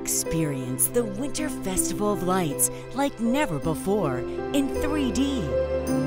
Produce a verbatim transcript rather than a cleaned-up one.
Experience the Winter Festival of Lights like never before in three D.